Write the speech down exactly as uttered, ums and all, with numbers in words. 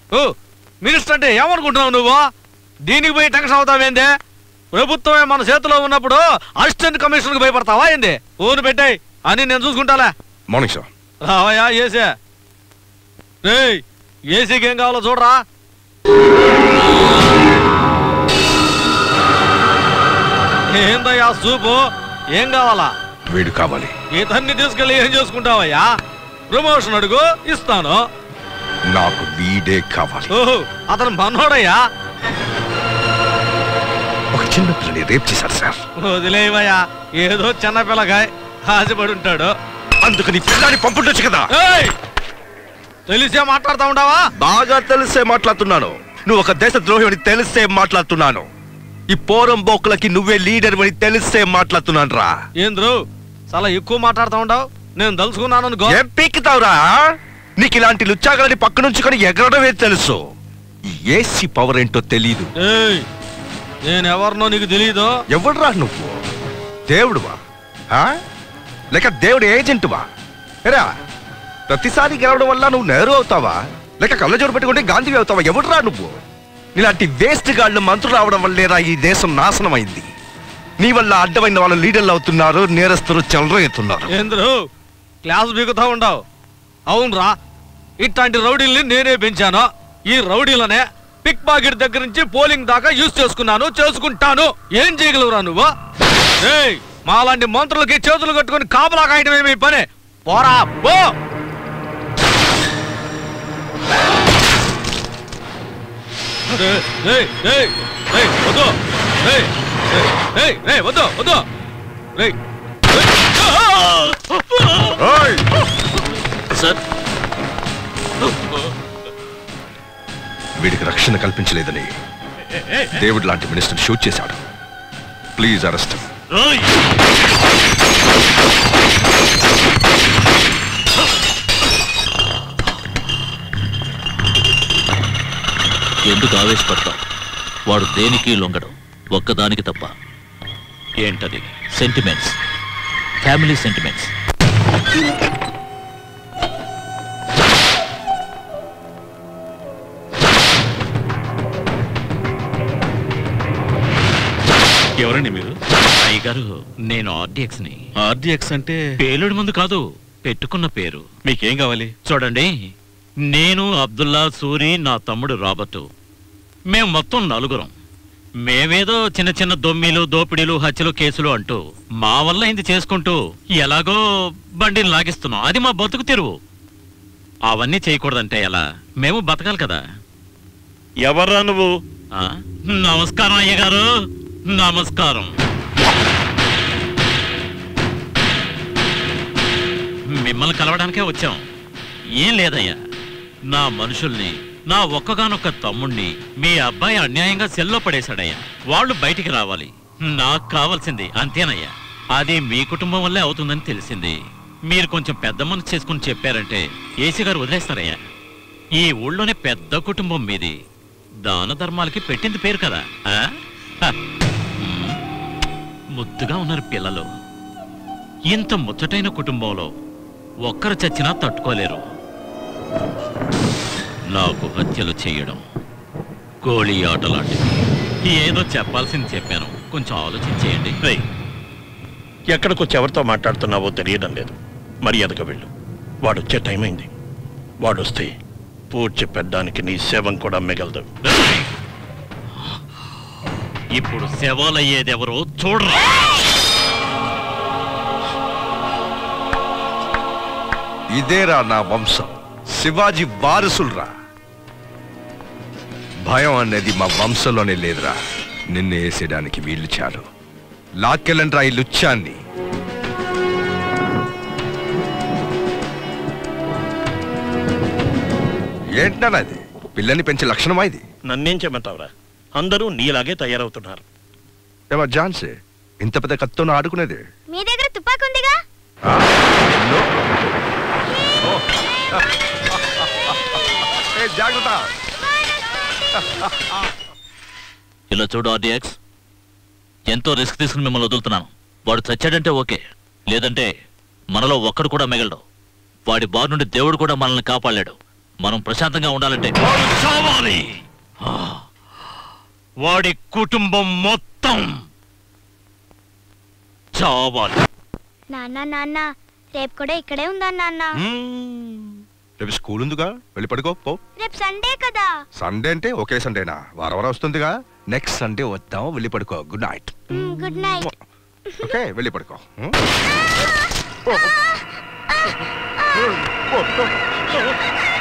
ఓ minister అంటే ఏమనుకుంటున్నావు నువ్వు? దీనికి పోయి టెన్షన్ అవుతావేందే? ప్రభుత్వమే మన చేతిలో ఉన్నప్పుడు అసిస్టెంట్ కమిషనర్కి భయపడతావా ఏంది? ఊరు పెట్టాయి అని నేను చూసుకుంటాలే. Morning sir. రావయ్యా ఏసీ. రేయ్ ఏసీకి ఏం కావాలో చూడరా. ఏందయ్యా సూపు? ఏం కావాలా? వీడు కావాలి. ఇతన్ని తీసుకెళ్ళి ఏం చేసుకుంటావయ్యా? ప్రమోషన్ అడుగు ఇస్తాను. నాకు వీడే కావాలి. ఓహో అతను మనోడయ్యా. ఒక చిన్న పిల్లని రేప్ చేశారు సార్. వదిలేవయ్యా, ఏదో చిన్న పిల్లగాయ ఆశపడి ఉంటాడు. అందుకని పిల్లని పంపుండొచ్చు కదా. తెలిసే మాట్లాడుతూ ఉంటావా? బాగా తెలిసే మాట్లాడుతున్నాను. నువ్వు ఒక దేశ ద్రోహి అని తెలిసే మాట్లాడుతున్నాను. ఈ పోరం బోకులకి నువ్వే లీడర్ అని తెలిసే మాట్లాడుతున్నాను రా. ఏంద్రు చాలా ఎక్కువ మాట్లాడుతూ ఉంటావు. నేను తలుసుకున్నాను అనుకో. ఏం పీక్కుతావురా? నీకు ఇలాంటి లుచ్చాగలని పక్క నుంచి కానీ ఎగరడమే తెలుసు. ఏసీ పవర్ ఏంటో తెలీదు. నేనెవరినో నీకు తెలీదు. ఎవడురా నువ్వు? దేవుడువా లేక దేవుడు ఏజెంటువా? ఎరా ప్రతిసారి గెలవడం వల్ల నువ్వు నెహ్రూ అవుతావా లేక కళ్ళజోడు పెట్టుకుంటే గాంధీవి అవుతావా? ఎవడురా నువ్వు? ఇలాంటి వేస్ట్ గాళ్ళు మంత్రులు రావడం వల్లేరా ఈ దేశం నాశనం అయింది. నీ వల్ల అడ్డమైన వాళ్ళు లీడర్లు అవుతున్నారు, నేరస్తులు చెలరేగుతున్నారు. ఏంద్రు క్లాస్ బీగుతా ఉండవు. అవునరా, ఇట్లాంటి రౌడీల్ని నేనే పెంచాను. ఈ రౌడీలనే పిక్ పాకెట్ దగ్గర నుంచి పోలింగ్ దాకా యూజ్ చేసుకున్నాను, చేసుకుంటాను. ఏం చేయగలవురా నువ్వు? ఏయ్ మాలాంటి మంత్రులకి చేతులు కట్టుకుని కాపలా కాయటం ఏమి పని? పోరా పో. వద్దు వద్దు వద్దు. సార్ వీడికి రక్షణ కల్పించలేదని దేవుడు లాంటి మినిస్టర్ షూట్ చేశాడు. Please arrest. ఎందుకు ఆవేశపడతావు? వాడు దేనికి లొంగడం, ఒక్కదానికి తప్ప. ఏంటది? Sentiments, family sentiments. ఎవరండి మీరు? అయ్యగారు, నేను ఆర్డిఎక్స్ ని. ఆర్డిఎక్స్ అంటే పేలుడు ముందు కాదు, పెట్టుకున్న పేరు. మీకేం కావాలి? చూడండి, నేను అబ్దుల్లా, సూరి, నా తమ్ముడు రాబర్టు, మేము మొత్తం నలుగురం. మేమేదో చిన్న చిన్న దొమ్మిలు, దోపిడీలు, హత్యలు, కేసులు అంటూ మా వల్ల ఇది చేసుకుంటూ ఎలాగో బండిని లాగిస్తున్నాం. అది మా బతుకు తెరువు. అవన్నీ చేయకూడదంటే ఎలా? మేము బతకాలి కదా. ఎవర్రా నువ్వు? నమస్కారం అయ్యగారు, నమస్కారం. మిమ్మల్ని కలవడానికే వచ్చాం. ఏం లేదయ్యా, నా మనుషుల్ని, నా ఒక్కగానొక్క తమ్ముణ్ణి మీ అబ్బాయి అన్యాయంగా సెల్లో పడేశాడయ్యా. వాళ్ళు బయటికి రావాలి. నాకు కావాల్సింది అంతేనయ్యా. అది మీ కుటుంబం వల్లే అవుతుందని తెలిసింది. మీరు కొంచెం పెద్ద మనసు చేసుకుని చెప్పారంటే ఏసీ గారు వదిలేస్తారయ్యా. ఈ ఊళ్ళోనే పెద్ద కుటుంబం మీది. దాన ధర్మాలకి పెట్టింది పేరు కదా. ముద్దుగా ఉన్నారు పిల్లలు. ఇంత ముచ్చటైన కుటుంబంలో ఒక్కరు చచ్చినా తట్టుకోలేరు. నాకు హత్యలు చేయడం గోళీ ఆటలాంటిది. ఏదో చెప్పాల్సింది చెప్పాను, కొంచెం ఆలోచించేయండి. ఎక్కడికొచ్చి ఎవరితో మాట్లాడుతున్నావో తెలియడం లేదు. మర్యాదగా వెళ్ళు. వాడు వచ్చే టైం అయింది. వాడు వస్తే పూడ్చి పెట్టడానికి నీ శవం కూడా మిగలదు. ఇప్పుడు శవాలయ్యేదెవరో చూడరా. ఇదేరా నా వంశం, శివాజీ వారసులరా. భయం అనేది మా వంశంలోనే లేదురా. నిన్ను వేసేయడానికి వీళ్ళు చాలు. లాక్కెళ్ళంట్రా ఈ లుచ్చాన్ని. ఏంటన్నది? పిల్లని పెంచే లక్షణమా ఇది? నన్నేం చెమంటావురా? అందరూ నీలాగే తయారవుతున్నారు. ఏమా ఝాన్సీ, ఇంత పెద్ద కత్తితో ఆడుకునేది? మీ దగ్గర తుపాకు ఉందిగా. జాగ్రత్త. ఇలా చూడు ఆర్డిఎక్స్, ఎంతో రిస్క్ తీసుకుని మిమ్మల్ని వదులుతున్నాను. వాడు చచ్చాడంటే ఓకే, లేదంటే మనలో ఒక్కడు కూడా మిగలడు. వాడి బారి నుండి దేవుడు కూడా మనల్ని కాపాడాడు. మనం ప్రశాంతంగా ఉండాలంటే వాడు చావాలి. వాడి కుటుంబం మొత్తం చావాలి. నాన్న నాన్న రేపు కూడా ఇక్కడే ఉందా నాన్న? రేపు స్కూల్ ఉందిగా, వెళ్ళి పడుకో పో. రేపు సండే కదా. సండే అంటే ఒకే సండేనా? వారం వారం వస్తుందిగా. నెక్స్ట్ సండే వద్దాం, వెళ్ళి పడుకో. Good night. Good night. Okay, వెళ్ళి పడుకో. ఆ